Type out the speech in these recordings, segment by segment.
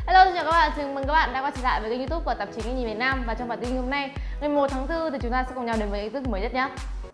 Hello, xin chào các bạn, chào mừng các bạn đã quay trở lại với kênh YouTube của tạp chí Nghe Nhìn Việt Nam. Và trong bản tin hôm nay, ngày 1 tháng 4 thì chúng ta sẽ cùng nhau đến với tin tức mới nhất nhé.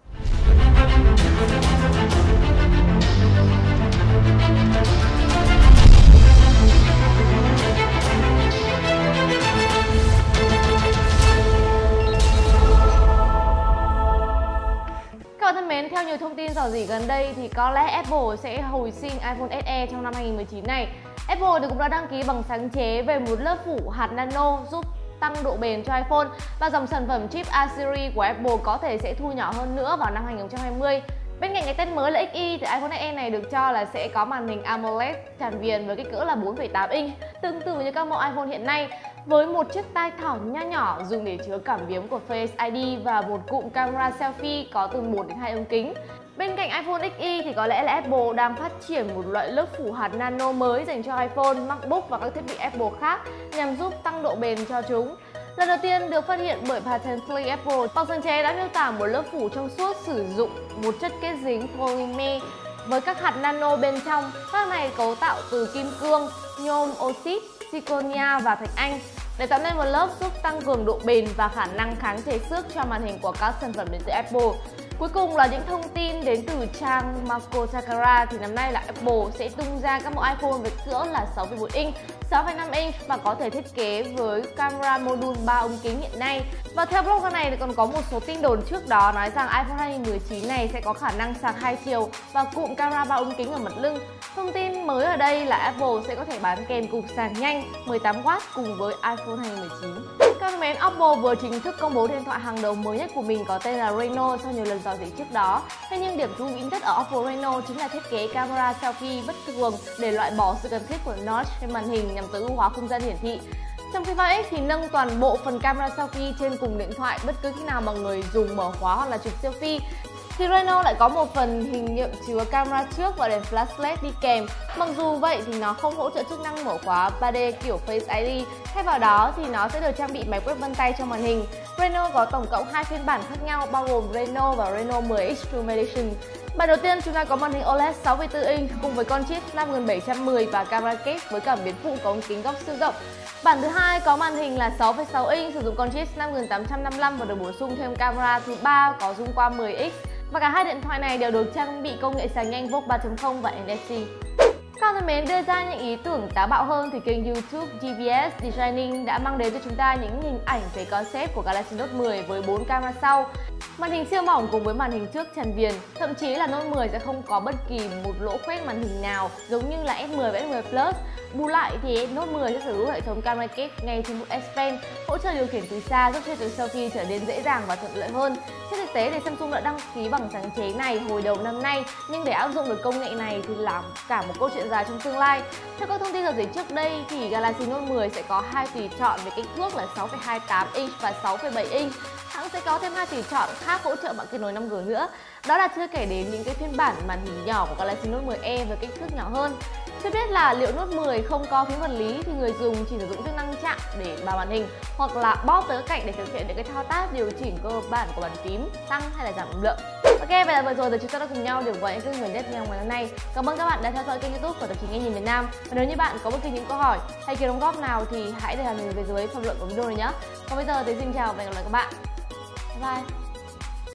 Các bạn thân mến, theo nhiều thông tin rò rỉ gần đây thì có lẽ Apple sẽ hồi sinh iPhone SE trong năm 2019 này. Apple thì cũng đã đăng ký bằng sáng chế về một lớp phủ hạt nano giúp tăng độ bền cho iPhone, và dòng sản phẩm chip A series của Apple có thể sẽ thu nhỏ hơn nữa vào năm 2020. Bên cạnh cái tên mới là XE thì iPhone SE này được cho là sẽ có màn hình AMOLED tràn viền với kích cỡ là 4,8 inch, tương tự như các mẫu iPhone hiện nay, với một chiếc tai thỏ nho nhỏ dùng để chứa cảm biến của Face ID và một cụm camera selfie có từ 1 đến 2 ống kính. Bên cạnh iPhone XE thì có lẽ là Apple đang phát triển một loại lớp phủ hạt nano mới dành cho iPhone, MacBook và các thiết bị Apple khác nhằm giúp tăng độ bền cho chúng. Lần đầu tiên được phát hiện bởi Patently Apple, bằng sáng chế đã miêu tả một lớp phủ trong suốt sử dụng một chất kết dính polymer với các hạt nano bên trong. Các này cấu tạo từ kim cương, nhôm oxit, zirconia và thạch anh để tạo nên một lớp giúp tăng cường độ bền và khả năng kháng cháy xước cho màn hình của các sản phẩm đến từ Apple. Cuối cùng là những thông tin đến từ trang Marco Takara thì năm nay là Apple sẽ tung ra các mẫu iPhone với cỡ là 6,1 inch, 6,5 inch và có thể thiết kế với camera module 3 ống kính hiện nay. Và theo blogger này thì còn có một số tin đồn trước đó nói rằng iPhone 2019 này sẽ có khả năng sạc 2 chiều và cụm camera 3 ống kính ở mặt lưng. Thông tin mới ở đây là Apple sẽ có thể bán kèm cục sạc nhanh 18W cùng với iPhone 2019. Các bạn mến, Apple vừa chính thức công bố điện thoại hàng đầu mới nhất của mình có tên là Reno sau nhiều lần dò dỉ trước đó. Thế nhưng điểm thú vị nhất ở Oppo Reno chính là thiết kế camera selfie bất thường để loại bỏ sự cần thiết của notch trên màn hình nhằm tối ưu hóa không gian hiển thị. Trong khi 3X thì nâng toàn bộ phần camera selfie trên cùng điện thoại bất cứ khi nào mà người dùng mở khóa hoặc là chụp selfie. Thì Reno lại có một phần hình nhậm chứa camera trước và đèn flashlight đi kèm. Mặc dù vậy thì nó không hỗ trợ chức năng mở khóa 3D kiểu Face ID. Thay vào đó thì nó sẽ được trang bị máy quét vân tay trong màn hình. Reno có tổng cộng 2 phiên bản khác nhau bao gồm Reno và Reno 10 Extreme Edition. Bản đầu tiên chúng ta có màn hình OLED 6,4 inch cùng với con chip Snapdragon 710 và camera case với cảm biến phụ có ống kính góc siêu rộng. Bản thứ hai có màn hình là 6,6 inch sử dụng con chip Snapdragon 855 và được bổ sung thêm camera thứ ba có zoom qua 10x. Và cả hai điện thoại này đều được trang bị công nghệ sạc nhanh VOOC 3.0 và NFC. Các bạn thân mến, đưa ra những ý tưởng táo bạo hơn thì kênh YouTube GVS Designing đã mang đến cho chúng ta những hình ảnh về concept của Galaxy Note 10 với 4 camera sau. Màn hình siêu mỏng cùng với màn hình trước tràn viền, thậm chí là Note 10 sẽ không có bất kỳ một lỗ khoét màn hình nào giống như là S10 và S10 Plus. Bù lại thì Note 10 sẽ sở hữu hệ thống camera kit ngay trên bộ S Pen, hỗ trợ điều khiển từ xa giúp cho việc selfie trở nên dễ dàng và thuận lợi hơn. Trên thực tế thì Samsung đã đăng ký bằng sáng chế này hồi đầu năm nay, nhưng để áp dụng được công nghệ này thì là cả một câu chuyện dài trong tương lai. Theo các thông tin rò rỉ trước đây thì Galaxy Note 10 sẽ có 2 tùy chọn về kích thước là 6,28 inch và 6,7 inch. Hãng sẽ có thêm 2 tùy chọn khác hỗ trợ mạng kết nối 5G nữa. Đó là chưa kể đến những cái phiên bản màn hình nhỏ của Galaxy Note 10e với kích thước nhỏ hơn. Chưa biết là liệu Note 10 không có phím vật lý thì người dùng chỉ sử dụng chức năng chạm để vào màn hình hoặc là bóp tới các cạnh để thực hiện những cái thao tác điều chỉnh cơ bản của bàn phím, tăng hay là giảm âm lượng. Ok, vậy là vừa rồi thì chúng ta đã cùng nhau điểm qua những tin mới nhất ngày hôm nay. Cảm ơn các bạn đã theo dõi kênh YouTube của tạp chí Nghe Nhìn Việt Nam. Và nếu như bạn có bất kỳ những câu hỏi hay ý đóng góp nào thì hãy để lại mình về dưới phần luận của video này nhé. Còn bây giờ thì xin chào và hẹn gặp lại các bạn. Bye.